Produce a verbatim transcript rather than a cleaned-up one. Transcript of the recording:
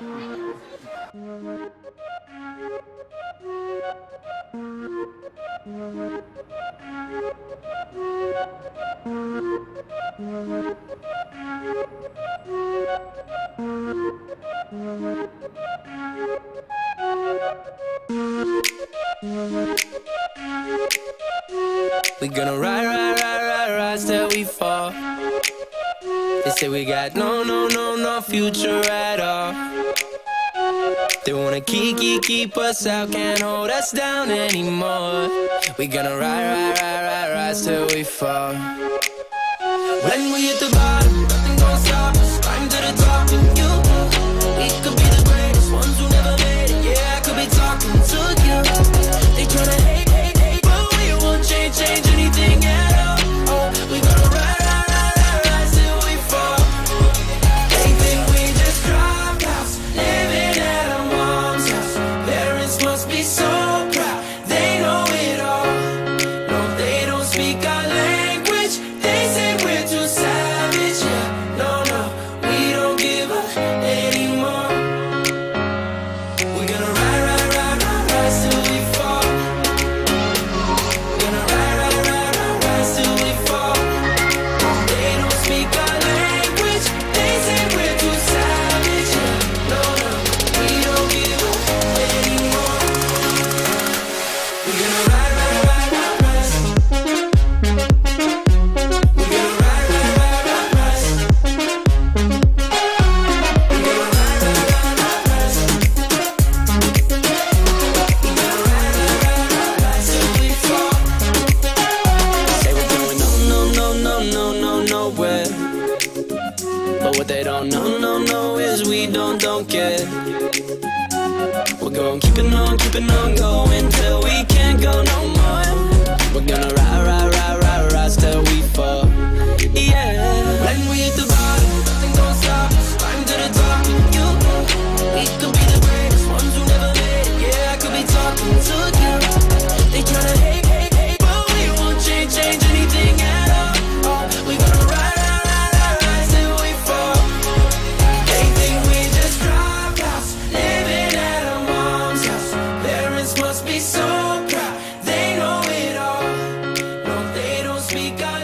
We gonna ride, ride, ride, ride, rise till we fall. They say we got no, no, no, no future at all. They wanna keep, keep, keep us out, can't hold us down anymore. We gonna ride, ride, ride, ride, rise till we fall. When we hit the bottom, nothing gon' stop us. Climb to the top with you. We could be the greatest ones who never made it. Yeah, I could be talking to you. They tryna hate, hate, hate, but we won't change, change anything at all. Oh, we gonna ride, ride, ride, ride, rise till we fall. They think we just dropped house, living at our mom's house. Parents must be so proud, they know it all. No, they don't speak our language. They say we're too savage. Yeah, no, no, we don't give up anymore. We're gonna ride, ride, ride, ride, rise till we fall. Gonna ride, ride, ride, ride, rise till we fall. They don't speak our language. They say we're too savage. Yeah, no, no, we don't give up anymore. We're gonna ride, ride, ride, ride, rise. We're gonna ride, ride, ride, ride, rise. We're gonna ride, ride, ride, ride, rise. We're gonna ride, ride, ride, ride, rise till we fall. Say we're going no, no, no, no, no, no, nowhere. But what they don't know, no, no, is we don't, don't care. We're going keeping on, keeping on going till we can't go no more. We're gonna ride, ride, ride, ride, rise till we fall. Yeah. When we hit the bottom, nothing gon' stop us. Climb to the top with you. We could be the greatest ones who never made it. Yeah, I could be talking to you. They tryna hate, hate, hate, but we won't change, change anything at all. Oh, we gonna ride, ride, ride, ride, rise till we fall. They think we just dropped house, living at our mom's house. Parents must be so proud, they know it all. No, they don't speak our